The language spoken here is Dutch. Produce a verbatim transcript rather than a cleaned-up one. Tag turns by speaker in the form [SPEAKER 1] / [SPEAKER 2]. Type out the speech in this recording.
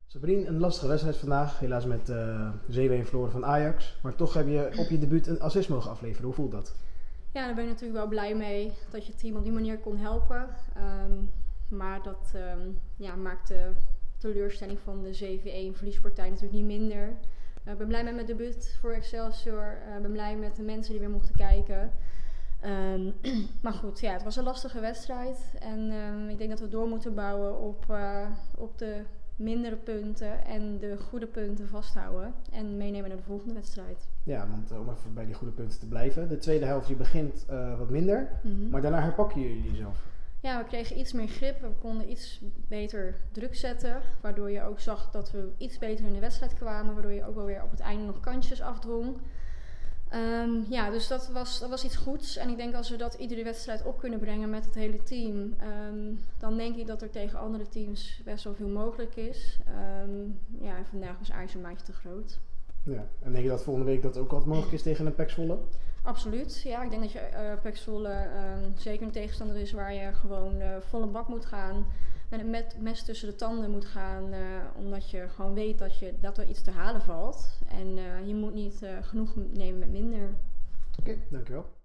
[SPEAKER 1] Sabrine, een lastige wedstrijd vandaag. Helaas met uh, zeven-een verloren van Ajax. Maar toch heb je op je debuut een assist mogen afleveren. Hoe voelt dat?
[SPEAKER 2] Ja, daar ben ik natuurlijk wel blij mee dat je het team op die manier kon helpen. Um, maar dat um, ja, maakt de teleurstelling van de zeven-een verliespartij natuurlijk niet minder. Ik uh, ben blij met mijn debuut voor Excelsior. Ik uh, ben blij met de mensen die weer mochten kijken. Um, maar goed, ja, het was een lastige wedstrijd. En um, ik denk dat we door moeten bouwen op, uh, op de mindere punten en de goede punten vasthouden. En meenemen naar de volgende wedstrijd.
[SPEAKER 1] Ja, want uh, om even bij die goede punten te blijven. De tweede helft die begint uh, wat minder. Mm-hmm. Maar daarna herpakken jullie jezelf.
[SPEAKER 2] Ja, we kregen iets meer grip. We konden iets beter druk zetten. Waardoor je ook zag dat we iets beter in de wedstrijd kwamen. Waardoor je ook wel weer op het einde nog kansjes afdwong. Um, ja, dus dat was, dat was iets goeds. En ik denk als we dat iedere wedstrijd op kunnen brengen met het hele team. Um, dan denk ik dat er tegen andere teams best wel veel mogelijk is. Um, ja, en vandaag was Ajax een maatje te groot.
[SPEAKER 1] Ja, en denk je dat volgende week dat ook wat mogelijk is tegen een P E C Zwolle?
[SPEAKER 2] Absoluut, ja. Ik denk dat je uh, P E C Zwolle uh, zeker een tegenstander is waar je gewoon uh, volle bak moet gaan. Met een met, mes tussen de tanden moet gaan. Uh, omdat je gewoon weet dat, je, dat er iets te halen valt. En uh, je moet niet uh, genoeg nemen met minder.
[SPEAKER 1] Oké, okay, dankjewel.